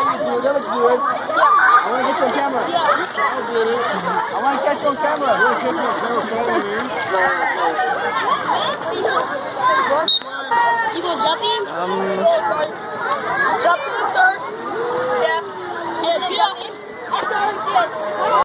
how you do it. That looks good. I want to get you on camera. I did it. I want to catch you on camera. You want to catch me on camera falling in? You gonna jump in?